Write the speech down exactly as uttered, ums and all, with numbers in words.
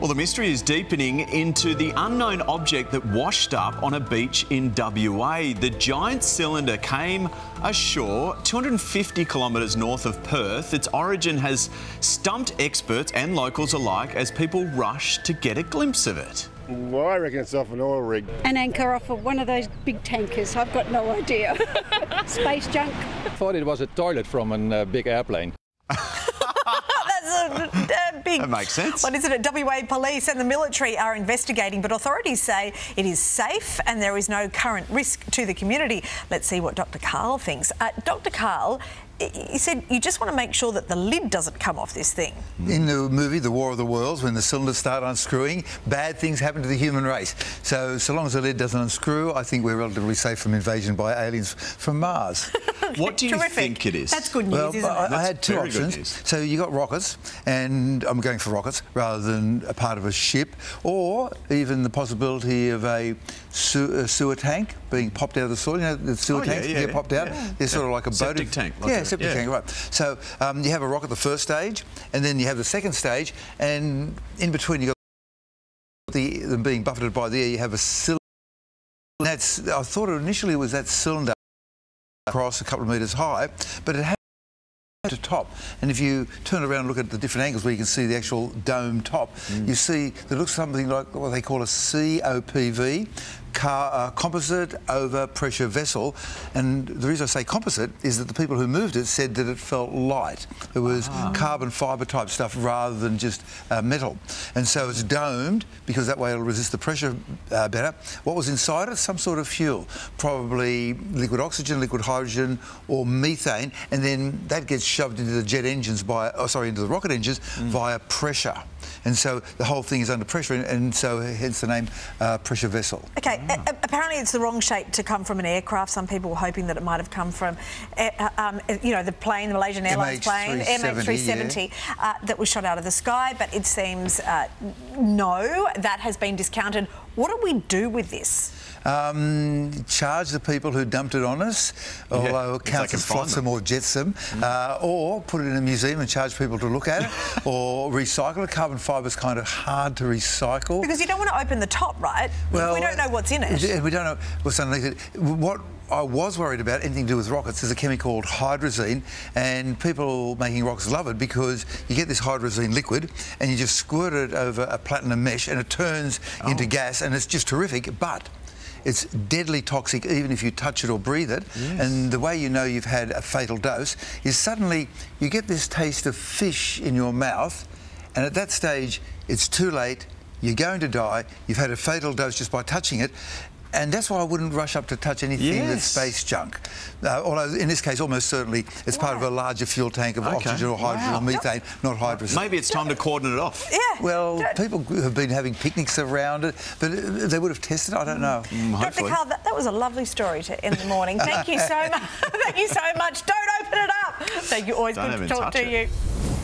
Well, the mystery is deepening into the unknown object that washed up on a beach in W A. The giant cylinder came ashore two hundred fifty kilometres north of Perth. Its origin has stumped experts and locals alike as people rush to get a glimpse of it. Well, I reckon it's off an oil rig. An anchor off of one of those big tankers. I've got no idea. Space junk. I thought it was a toilet from a uh, big airplane. That's a, a big... That makes sense. What is it? W A Police and the military are investigating, but authorities say it is safe and there is no current risk to the community. Let's see what Doctor Karl thinks. Uh, Doctor Karl, he said you just want to make sure that the lid doesn't come off this thing. In the movie The War of the Worlds, when the cylinders start unscrewing, bad things happen to the human race. So, so long as the lid doesn't unscrew, I think we're relatively safe from invasion by aliens from Mars. What do you Terrific. think it is? That's good news, Well, isn't I, it? I had two very good options. news. So you got rockets, and I'm going for rockets rather than a part of a ship, or even the possibility of a, su a sewer tank being popped out of the soil. You know, the sewer Oh, yeah, tanks yeah, get popped out. yeah. They're sort of like a Septic boat. tank, like yeah, a- septic yeah. tank, right. So um, you have a rocket the first stage, and then you have the second stage, and in between you got the them being buffeted by the air. You have a cylinder. That's I thought it initially was that cylinder across a couple of metres high, but it had to top, and if you turn around and look at the different angles where you can see the actual dome top, mm. you see that looks something like what they call a C O P V, car, uh, composite over pressure vessel. And the reason I say composite is that the people who moved it said that it felt light. It was ah. carbon fibre type stuff rather than just uh, metal. And so it's domed because that way it'll resist the pressure uh, better. What was inside it? Some sort of fuel, probably liquid oxygen, liquid hydrogen, or methane, and then that gets shoved into the jet engines by, oh, sorry, into the rocket engines mm. via pressure. And so the whole thing is under pressure, and, and so hence the name uh, pressure vessel. Okay, oh. a apparently it's the wrong shape to come from an aircraft. Some people were hoping that it might have come from, uh, um, you know, the plane, the Malaysian Airlines plane, M H three seventy, yeah. uh, that was shot out of the sky, but it seems uh, no, that has been discounted. What do we do with this? Um, charge the people who dumped it on us, yeah, although it counts as flotsam or jetsam, mm. uh, or put it in a museum and charge people to look at it, or recycle it. Carbon fibre is kind of hard to recycle. Because you don't want to open the top, right? Well, we don't know what's in it. We don't know what's underneath it. What I was worried about, anything to do with rockets, is a chemical called hydrazine, and people making rockets love it because you get this hydrazine liquid and you just squirt it over a platinum mesh and it turns oh. into gas, and it's just terrific, but it's deadly toxic even if you touch it or breathe it. Yes. And the way you know you've had a fatal dose is suddenly you get this taste of fish in your mouth, and at that stage it's too late, you're going to die, you've had a fatal dose just by touching it. And that's why I wouldn't rush up to touch anything yes. that's space junk. Uh, although, in this case, almost certainly it's wow. part of a larger fuel tank of okay. oxygen or hydrogen wow. or methane, not hydrazine. Maybe it's time to cordon it off. Yeah. Well, people have been having picnics around it, but they would have tested it, I don't know. Mm, Doctor Karl, that, that was a lovely story to end the morning. Thank you so much. Thank you so much. Don't open it up. Thank you. Always don't good to talk to it. you.